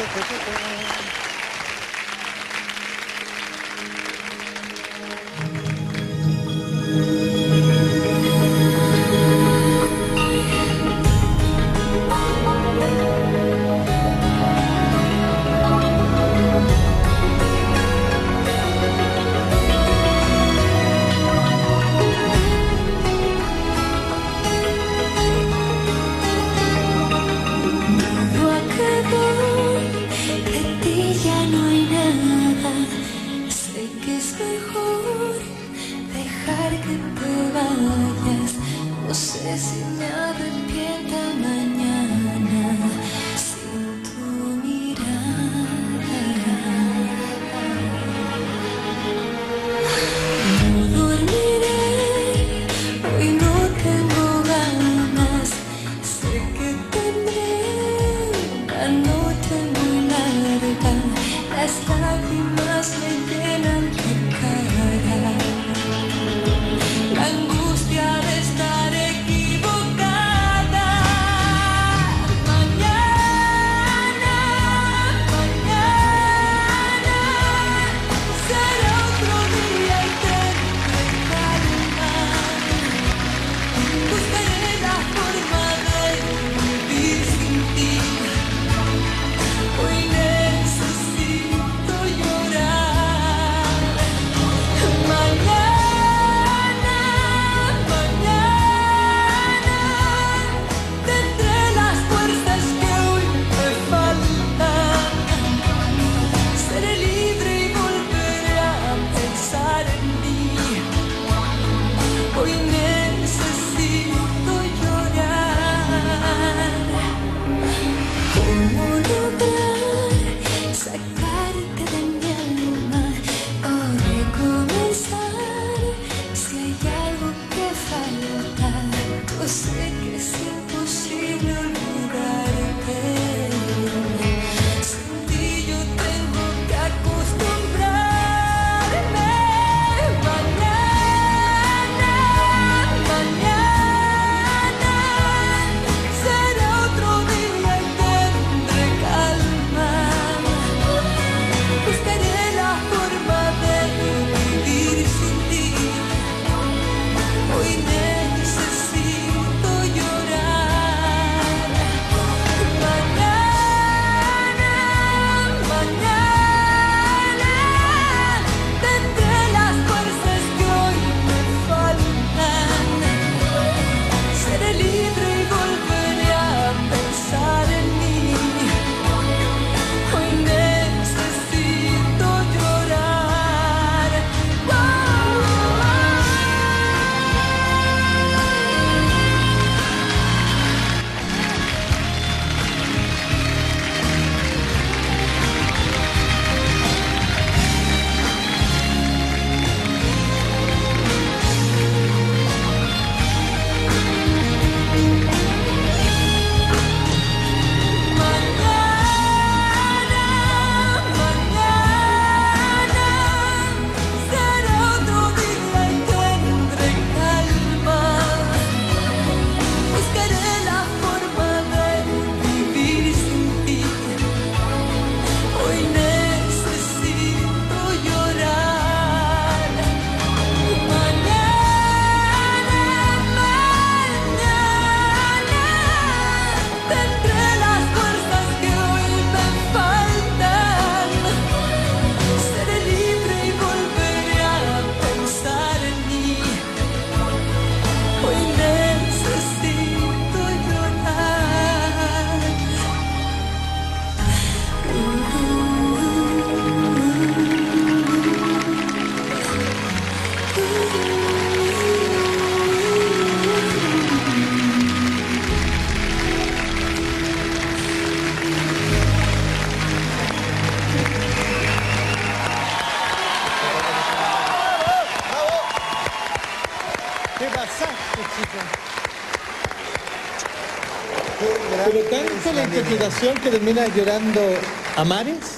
No sé si me arrepienta mañana sin tu mirada. No dormiré, hoy no tengo ganas. Sé que tendré una noche muy larga. Las lágrimas me llenan la cara. La angustia de estar equivocada. Mañana, mañana será otro día y tendré calma. Buscaré la forma de vivir sin ti. Hoy necesito llorar. Mañana. Hoy necesito llorar. ¿Cómo lograr sacarte de mi alma o recomenzar? Si hay algo que falta, yo sé que es imposible olvidarte. Sin ti yo tengo que acostumbrarme. Pero tanto la interpretación que termina llorando a mares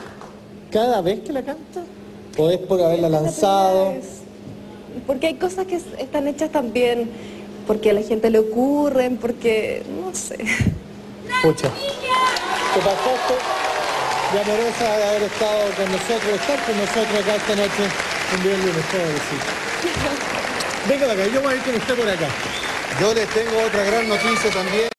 cada vez que la canta, o es por haberla lanzado. Porque hay cosas que están hechas también porque a la gente le ocurren, porque no sé. Pucha, ¿qué pasó? y amorosa de haber estado con nosotros, de estar con nosotros acá esta noche, un día lunes, todo decir. Venga para acá, yo voy a ir con usted por acá. Yo les tengo otra gran noticia también.